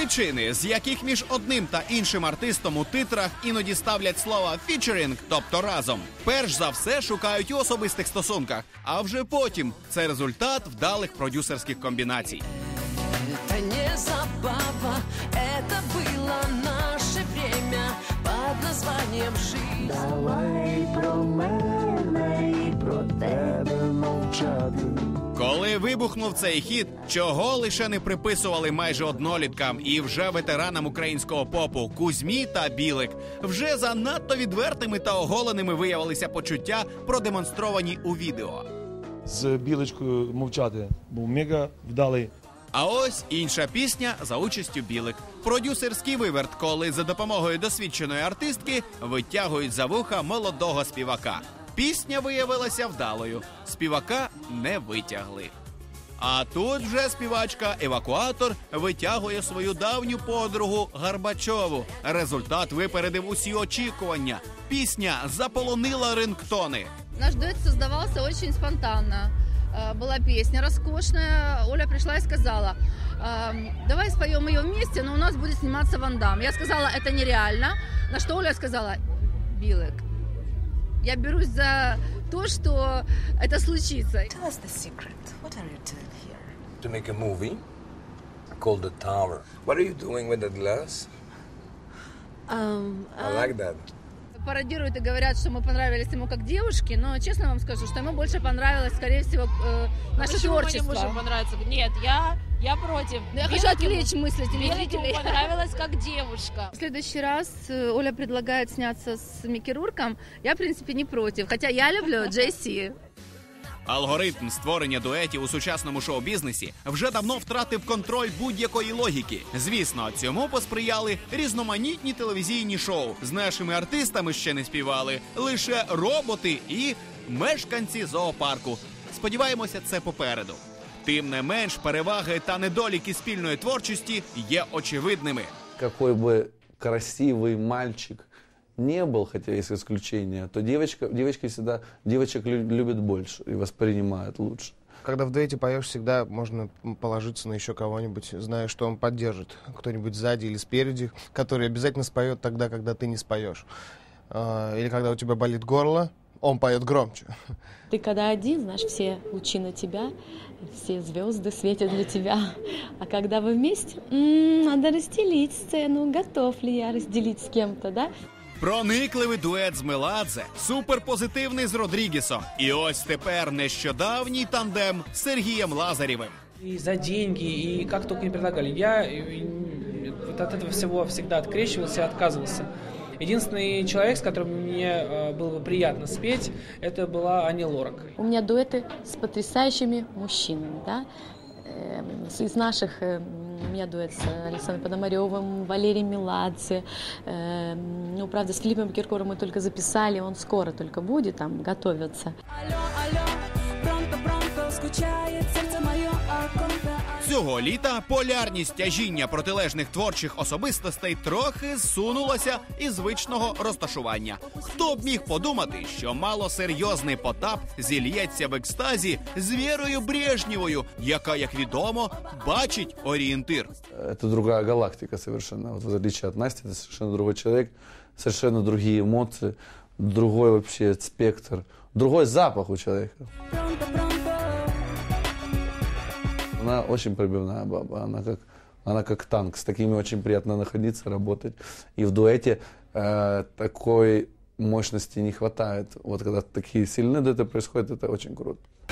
Причини, з яких між одним та іншим артистом у титрах іноді ставлять слова «фічерінг», тобто разом. Перш за все шукають у особистих стосунках, а вже потім це результат вдалих продюсерських комбінацій. Это не забава, это было наше время под названием жизнь. Давай про мене і про тебе мовчати. Коли вибухнув цей хіт, чого лише не приписували майже одноліткам і вже ветеранам українського попу Кузьмі та Білик. Вже занадто відвертими та оголеними виявилися почуття, продемонстровані у відео. З Білочкою мовчати був мега вдалий. А ось інша пісня за участю Білик. Продюсерський виверт, коли за допомогою досвідченої артистки витягують за вуха молодого співака. Пісня виявилася вдалою. Співака не витягли. А тут вже співачка-евакуатор витягує свою давню подругу Горбачову. Результат випередив усі очікування. Пісня заполонила рингтони. Наш дуэт создавался очень спонтанно. Была песня роскошная. Оля пришла и сказала: давай споем ее вместе, но у нас будет сниматься Ван Дамм. Я сказала, это нереально. На что Оля сказала: Билык, я берусь за то, что это случится. Tell us the secret. What are you doing here? To make a movie called The Tower. What are you doing with that glass? I like that. Пародируют и говорят, что мы понравились ему как девушке, но честно вам скажу, что ему больше понравилось, скорее всего, наше творчество. Почему мы не можем понравиться? Нет, я против. Я хочу отвлечь мысли телезрителей. Ему понравилась как девушка. В следующий раз Оля предлагает сняться с Микки Рурком. Я, в принципе, не против, хотя я люблю Джесси. Алгоритм створення дуетів у сучасному шоу-бізнесі вже давно втратив контроль будь-якої логіки. Звісно, цьому посприяли різноманітні телевізійні шоу. З нашими артистами ще не співали лише роботи і мешканці зоопарку. Сподіваємося, це попереду. Тим не менш, переваги та недоліки спільної творчості є очевидними. Какой бы красивый мальчик не был, хотя есть исключения, то девочки всегда девочек любят больше и воспринимают лучше. Когда в дуэте поешь, всегда можно положиться на еще кого-нибудь, зная, что он поддержит. Кто-нибудь сзади или спереди, который обязательно споет тогда, когда ты не споешь. Или когда у тебя болит горло, он поет громче. Ты когда один, знаешь, все лучи на тебя, все звезды светят для тебя. А когда вы вместе, надо разделить сцену. Готов ли я разделить с кем-то, да? Проникливий дует з Меладзе, суперпозитивний з Родрігесом. І ось тепер нещодавній тандем з Сергієм Лазарєвим. И за деньги, и как только не предлагали. Я вот от этого всего всегда открещивался и отказывался. Единственный человек, с которым мне было бы приятно спеть, это была Ани Лорак. У меня дуэты с потрясающими мужчинами, да? Из наших у меня дуэт с Александром Пономаревым, Валерием Меладзе. Ну, правда, с Филиппом Киркоровым мы только записали, он скоро только будет, там готовится. Цього літа полярність тяжіння протилежних творчих особистостей трохи зсунулася із звичного розташування. Хто б міг подумати, що малосерйозний Потап зільється в екстазі з Вірою Брежнєвою, яка, як відомо, бачить орієнтир. Это другая галактика совершенно. Вот в отличие от Насти, это совершенно другой человек, совершенно другие эмоции, другой вообще спектр, другой запах у человека. Она очень пробивная баба, она как танк, с такими очень приятно находиться, работать. И в дуэте такой мощности не хватает. Вот когда такие сильные дуэты происходят, это очень круто.